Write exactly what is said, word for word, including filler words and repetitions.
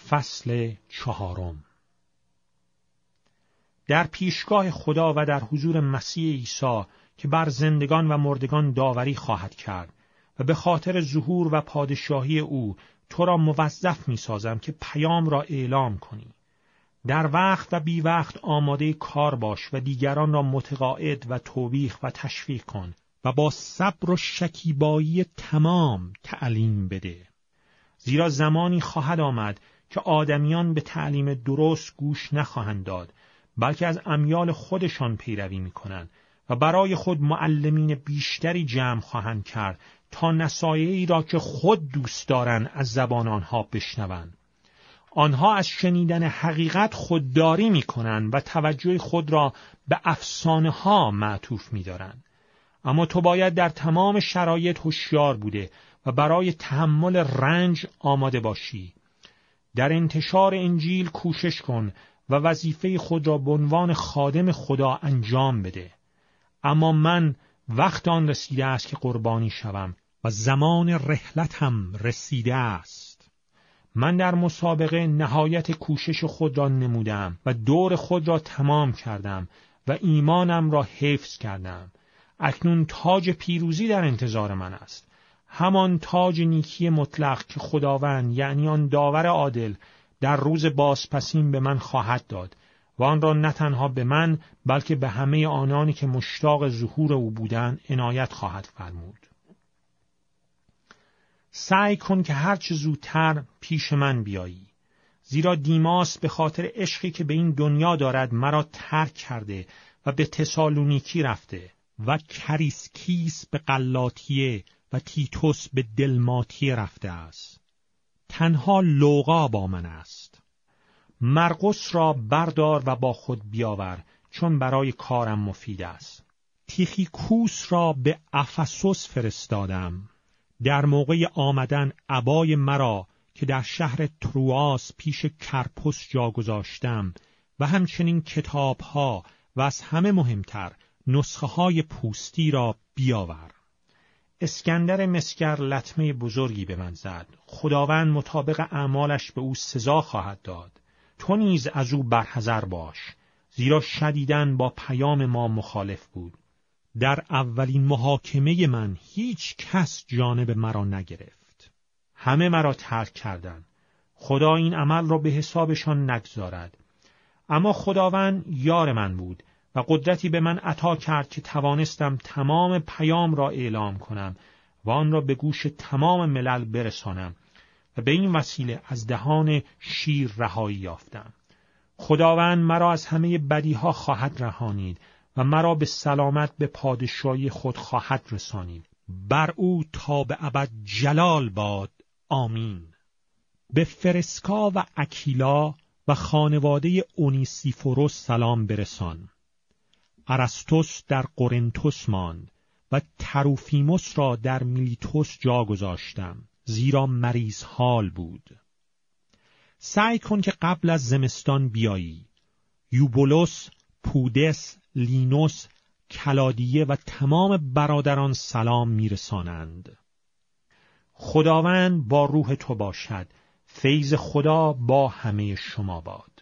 فصل چهارم. در پیشگاه خدا و در حضور مسیح عیسی که بر زندگان و مردگان داوری خواهد کرد و به خاطر ظهور و پادشاهی او تو را موظف می سازم که پیام را اعلام کنی. در وقت و بی وقت آماده کار باش و دیگران را متقاعد و توبیخ و تشویق کن و با صبر و شکیبایی تمام تعلیم بده. زیرا زمانی خواهد آمد که آدمیان به تعلیم درست گوش نخواهند داد، بلکه از امیال خودشان پیروی می‌کنند و برای خود معلمین بیشتری جمع خواهند کرد تا نصایحی را که خود دوست دارند از زبان آنها بشنوند. آنها از شنیدن حقیقت خودداری می‌کنند و توجه خود را به افسانه‌ها معطوف می‌دارند. اما تو باید در تمام شرایط هوشیار بوده و برای تحمل رنج آماده باشی. در انتشار انجیل کوشش کن و وظیفه خود را به عنوان خادم خدا انجام بده. اما من وقت آن رسیده است که قربانی شوم و زمان رحلتم رسیده است. من در مسابقه نهایت کوشش خود را نمودم و دور خود را تمام کردم و ایمانم را حفظ کردم. اکنون تاج پیروزی در انتظار من است، همان تاج نیکی مطلق که خداوند یعنی آن داور عادل در روز بازپسین به من خواهد داد و آن را نه تنها به من بلکه به همه آنانی که مشتاق ظهور او بودند عنایت خواهد فرمود. سعی کن که هرچه زودتر پیش من بیایی، زیرا دیماس به خاطر عشقی که به این دنیا دارد مرا ترک کرده و به تسالونیکی رفته و کریسکیس به قلاطیه و تیتوس به دلماتیه رفته است. تنها لوقا با من است. مرقس را بردار و با خود بیاور، چون برای کارم مفید است. تیخیکوس را به افسوس فرستادم. در موقع آمدن عبای مرا که در شهر ترواس پیش کرپوس جا گذاشتم و همچنین کتابها و از همه مهمتر نسخه های پوستی را بیاور. اسکندر مسگر لطمه بزرگی به من زد. خداوند مطابق اعمالش به او سزا خواهد داد. تو نیز از او برحذر باش، زیرا شدیداً با پیام ما مخالف بود. در اولین محاکمه من هیچ کس جانب مرا نگرفت. همه مرا ترک کردند. خدا این عمل را به حسابشان نگذارد. اما خداوند یار من بود و قدرتی به من عطا کرد که توانستم تمام پیام را اعلام کنم و آن را به گوش تمام ملل برسانم و به این وسیله از دهان شیر رهایی یافتم. خداوند مرا از همه بدیها خواهد رهانید و مرا به سلامت به پادشاهی خود خواهد رسانید. بر او تا به ابد جلال باد. آمین. به فرسکا و اکیلا و خانواده اونیسیفوروس سلام برسان. ارسطوس در قرنتوس ماند و تروفیموس را در میلیتوس جا گذاشتم، زیرا مریض حال بود. سعی کن که قبل از زمستان بیایی. یوبولوس، پودس، لینوس، کلادیه و تمام برادران سلام میرسانند. خداوند با روح تو باشد. فیض خدا با همه شما باد.